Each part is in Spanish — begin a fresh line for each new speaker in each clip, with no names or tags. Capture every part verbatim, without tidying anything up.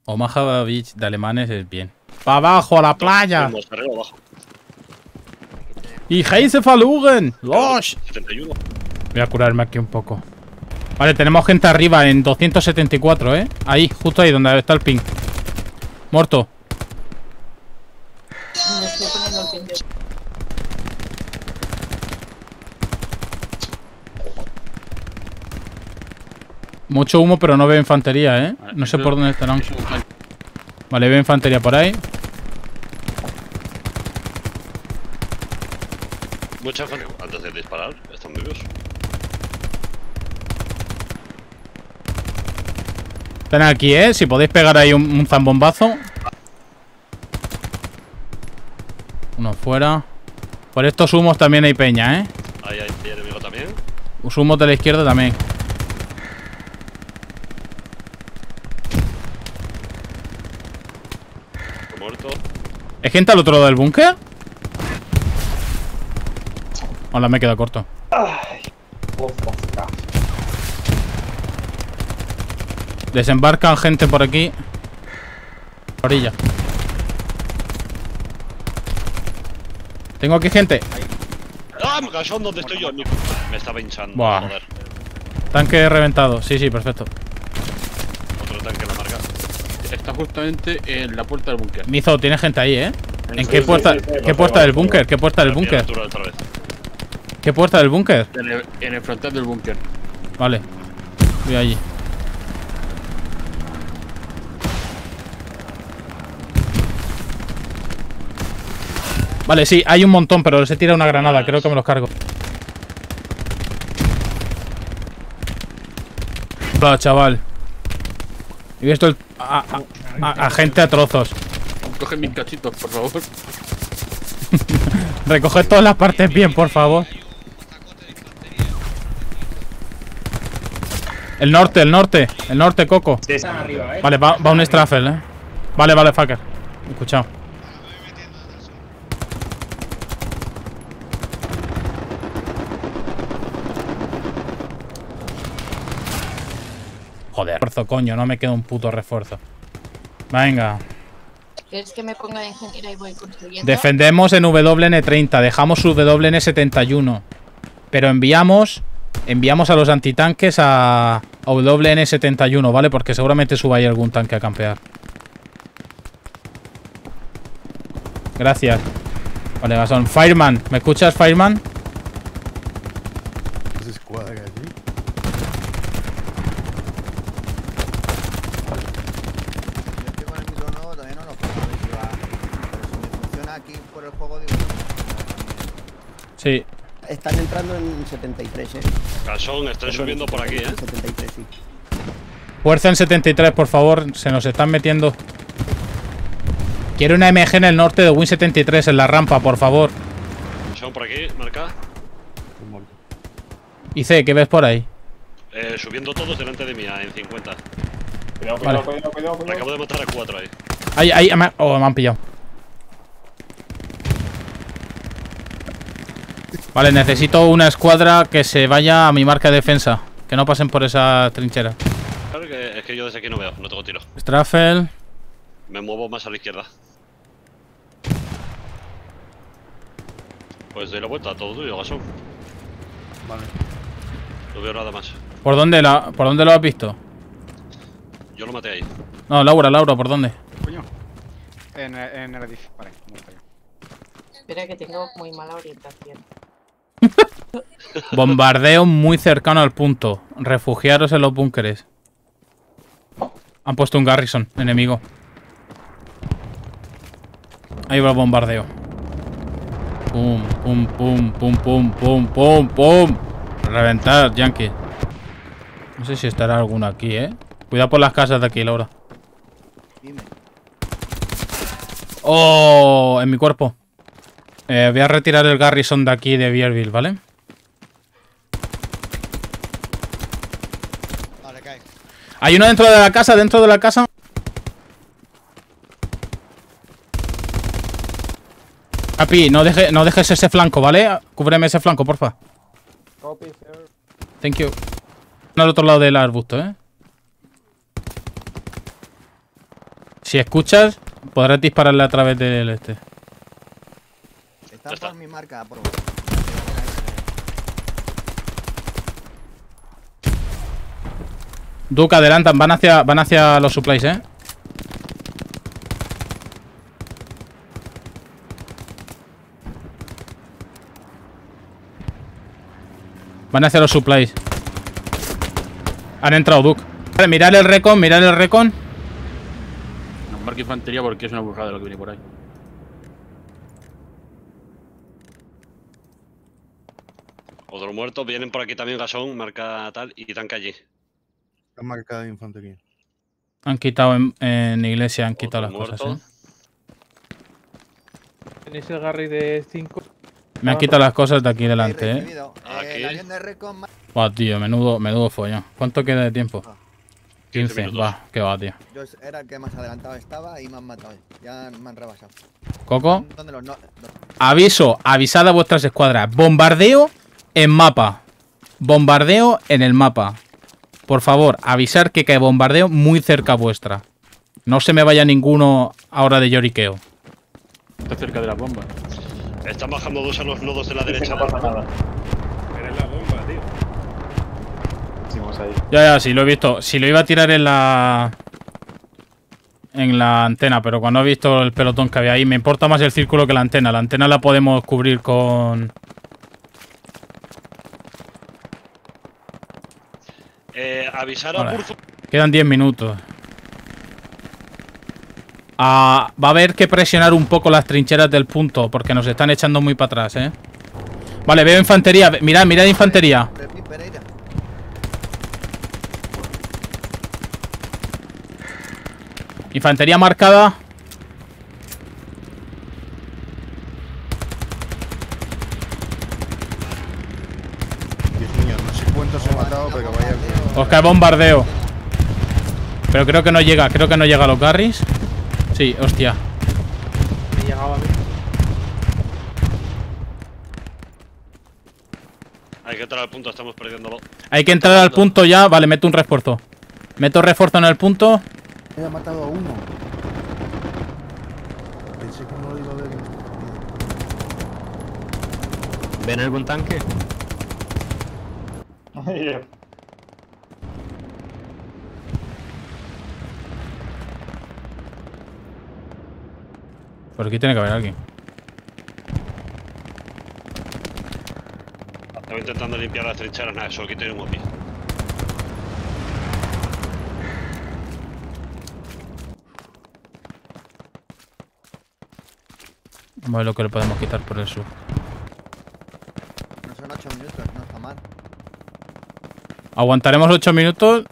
Omaha Beach de alemanes es bien. ¡Para abajo, a la playa!
Vamos, arriba, abajo.
¡Y Heise Verloren! ¡Los!
setenta y uno.
Voy a curarme aquí un poco. Vale, tenemos gente arriba en doscientos setenta y cuatro, ¿eh? Ahí, justo ahí, donde está el ping. Muerto.
Me estoy poniendo el pin.
Mucho humo, pero no veo infantería, ¿eh? No sé por dónde estarán. Vale, veo infantería por ahí.
Mucha gente. Antes de disparar, están vivos.
Están aquí, ¿eh? Si podéis pegar ahí un, un zambombazo. Uno fuera. Por estos humos también hay peña, ¿eh?
Ahí hay enemigo también.
Los humos de la izquierda también.
Muerto.
¿Hay gente al otro lado del búnker? Hola, me he quedado corto. Desembarcan gente por aquí. Orilla. Tengo aquí gente.
¡Ah! Me cayó donde estoy yo. Me estaba hinchando.
Buah.
Joder.
Tanque reventado. Sí, sí, perfecto.
Otro tanque en la marca.
Está justamente en la puerta del búnker.
Mizo, tiene gente ahí, ¿eh? ¿En
Sí,
qué
sí,
puerta?
sí, sí,
¿Qué
sí,
puerta
sí,
del
sí.
búnker? ¿Qué puerta del búnker?
Altura otra vez.
¿Qué puerta del búnker?
En el, en el frontal del búnker.
Vale. Voy allí. Vale, sí, hay un montón, pero les he tirado una granada. Creo que me los cargo. Hola, chaval. He visto el, a, a- a- a gente a trozos.
Coge mis cachitos, por favor.
Recoged todas las partes bien, por favor. El norte, el norte. El norte, Coco.
Están arriba, ¿eh?
Vale, va, va un Straffel, eh. Vale, vale, fucker. Escuchado. Joder, refuerzo, coño, no me queda un puto refuerzo. Venga.
¿Quieres que me ponga de ingeniera y voy construyendo?
Defendemos en W N treinta, dejamos su W N setenta y uno. Pero enviamos enviamos a los antitanques a, a W N setenta y uno, ¿vale? Porque seguramente suba ahí algún tanque a campear. Gracias. Vale, Gasón. Fireman, ¿me escuchas, Fireman?
Se escuadran allí.
Yo estoy con el micro nuevo, todavía no lo puedo ver si va. Pero si me funciona aquí por el juego, digo.
Sí.
Están entrando en setenta y tres, eh.
Calzón, están subiendo por aquí, eh.
setenta y tres, sí.
Fuerza en setenta y tres, por favor. Se nos están metiendo. Quiero una M G en el norte de Win setenta y tres, en la rampa, por favor.
Calzón por aquí, marca.
Y C, ¿qué ves por ahí?
Eh, subiendo todos delante de mí, en cincuenta.
Cuidado,
Vale.
cuidado, cuidado, cuidado, cuidado.
Acabo de matar a cuatro ahí.
Ahí, ahí, me, oh, me han pillado. Vale, necesito una escuadra que se vaya a mi marca de defensa. Que no pasen por esa trinchera.
Claro que es que yo desde aquí no veo, no tengo tiro.
Straffel.
Me muevo más a la izquierda. Pues doy la vuelta a todo tuyo, Gasón.
Vale.
No veo nada más.
¿Por dónde, la, ¿Por dónde lo has visto?
Yo lo maté ahí.
No, Laura, Laura, ¿por dónde?
Coño. En, en el edificio. Vale, muerto ya.
Espera que tengo muy mala orientación.
Bombardeo muy cercano al punto. Refugiaros en los búnkeres. Han puesto un Garrison, enemigo. Ahí va el bombardeo. Pum, pum, pum, pum, pum, pum, pum, pum. Reventar, Yankee. No sé si estará alguno aquí, eh. Cuidado por las casas de aquí, Laura.
Dime.
Oh, en mi cuerpo. Eh, voy a retirar el Garrison de aquí de Bierville, ¿vale?
Vale, cae.
Hay uno dentro de la casa, dentro de la casa. Capi, no, deje, no dejes ese flanco, ¿vale? Cúbreme ese flanco, porfa.
Copy, sir.
Thank you. Al otro lado del arbusto, ¿eh? Si escuchas, podrás dispararle a través del este.
Está
Ya está.
por mi marca, por
Duke, adelantan, van hacia, van hacia los supplies, eh. Van hacia los supplies. Han entrado, Duke. Vale, mirad el recon, mirad el recon.
No marca infantería porque es una burrada lo que viene por ahí.
Otros muertos, vienen por aquí también gasón, marca tal, y tanque allí.
Está marcada de infantería.
Han quitado en, en iglesia, han quitado
Otro
las cosas,
muerto.
eh.
Tenéis el Garry de cinco.
Me han quitado las cosas de aquí delante, eh.
recibido. Eh,
Aquí.
el avión de Recon ma-
Buah, tío, menudo, menudo follón. ¿Cuánto queda de tiempo?
quince
quince,
minutos.
va, que va, tío.
Yo era el que más adelantado estaba y me han matado. Ya me han rebasado.
Coco,
¿Dónde los no? los-
aviso, avisad a vuestras escuadras. Bombardeo en mapa. Bombardeo en el mapa. Por favor, avisar que cae bombardeo muy cerca vuestra. No se me vaya ninguno ahora de lloriqueo.
Está cerca de la bomba.
Están bajando dos a los nodos de la
Dice que
derecha.
no pasa nada.
Eres la bomba, tío.
Hicimos ahí.
Ya, ya, sí, lo he visto. Si lo iba a tirar en la... En la antena, pero cuando he visto el pelotón que había ahí, me importa más el círculo que la antena. La antena la podemos cubrir con...
Eh, avisar a
Vale.
Burzu.
Quedan diez minutos. Ah, va a haber que presionar un poco las trincheras del punto, porque nos están echando muy para atrás, ¿eh? Vale, veo infantería. Mirad, mirad infantería.
Repi Pereira.
Infantería marcada.
Dios mío, no sé cuántos he matado, pero vaya.
Os cae bombardeo. Pero creo que no llega, creo que no llega a los Garrys. Sí, hostia.
Me llegaba a mí.
Hay que entrar al punto, estamos perdiéndolo.
Hay que entrar al punto ya. Vale, meto un refuerzo. Meto refuerzo en el punto.
He matado a uno. Pensé que no lo iba a ver.
¿Ven algún tanque?
Por aquí tiene que haber alguien.
Estaba intentando limpiar las trincheras, nada, solo que tiene un O P I.
Vamos a ver lo que le podemos quitar por el sur.
No son ocho minutos, no está mal.
Aguantaremos ocho minutos.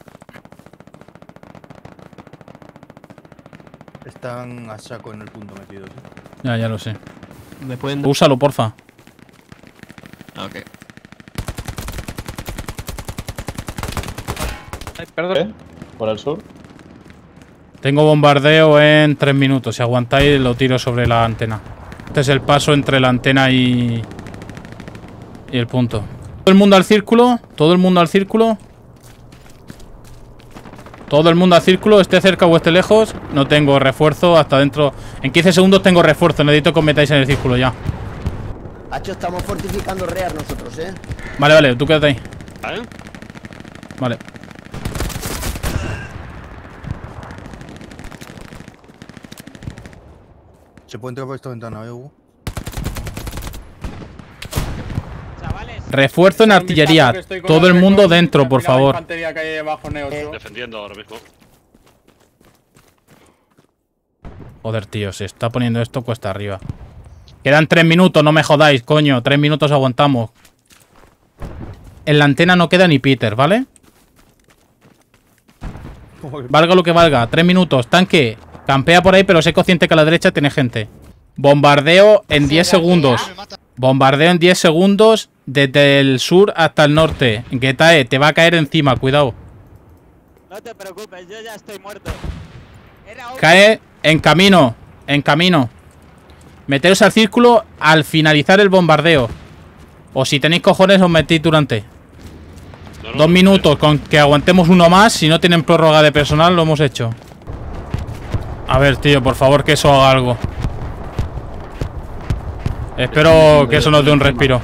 Están a saco en el punto metidos. ¿eh?
Ya, ya lo sé.
¿Me pueden...?
Úsalo, porfa.
Ah, ok.
Ay, perdón. ¿Por el sur?
Tengo bombardeo en tres minutos. Si aguantáis, lo tiro sobre la antena. Este es el paso entre la antena y... Y el punto. Todo el mundo al círculo. Todo el mundo al círculo. Todo el mundo al círculo. Esté cerca o esté lejos. No tengo refuerzo hasta dentro. En quince segundos tengo refuerzo. Necesito que os metáis en el círculo ya.
Hacho, estamos fortificando Rear nosotros, ¿eh?
Vale, vale. Tú quédate ahí.
¿Vale?
Vale.
Se puede entrar por esta ventana, ¿eh, Hugo?
Refuerzo en artillería. Todo el mundo dentro, por favor.
Infantería que hay debajo, Neo.
Defendiendo ahora mismo.
Joder, tío. Se está poniendo esto cuesta arriba. Quedan tres minutos. No me jodáis, coño. Tres minutos aguantamos. En la antena no queda ni Peter, ¿vale? Valga lo que valga. Tres minutos. Tanque. Campea por ahí, pero sé consciente que a la derecha tiene gente. Bombardeo en diez segundos. Bombardeo en diez segundos desde el sur hasta el norte. Getae, te va a caer encima, cuidado.
No te preocupes, yo ya estoy muerto.
Cae en camino, en camino. Meteros al círculo al finalizar el bombardeo. O si tenéis cojones os metís durante.
No, no,
Dos
no,
minutos, con que aguantemos uno más. Si no tienen prórroga de personal, lo hemos hecho. A ver, tío, por favor, que eso haga algo. Espero que eso nos dé un respiro.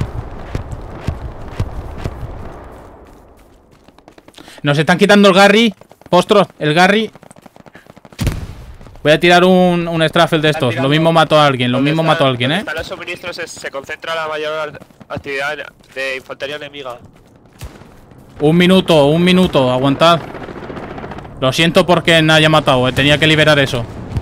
Nos están quitando el Garry. Postros, el Garry. Voy a tirar un, un Straffel de estos. Lo mismo mató a alguien, lo mismo mató a alguien, ¿eh?
Están los suministros, se, se concentra la mayor actividad de infantería enemiga.
Un minuto, un minuto, aguantad. Lo siento porque me haya matado, eh. Tenía que liberar eso.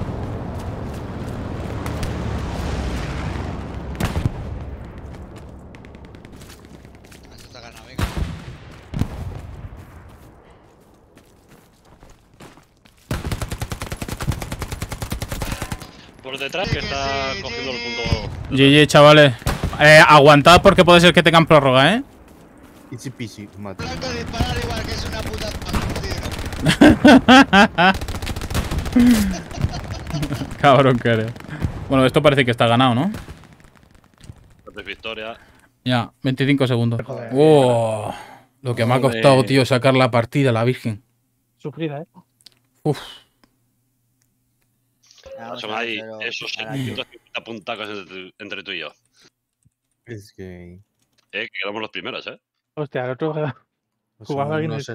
Por detrás que está cogiendo el punto.
G G, chavales. Eh, aguantad porque puede ser que tengan prórroga, ¿eh?
Easy peasy, mate.
disparar igual que es una puta.
Cabrón que eres. Bueno, esto parece que está ganado, ¿no?
De victoria.
Ya, veinticinco segundos. Oh, lo que me ha costado, tío, sacar la partida, la virgen.
Sufrida, ¿eh?
Uf.
Son ahí esos ciento cincuenta puntacos entre, entre tú y yo.
Es que...
Eh, que quedamos los primeros, ¿eh?
Hostia, el otro jugaba alguien.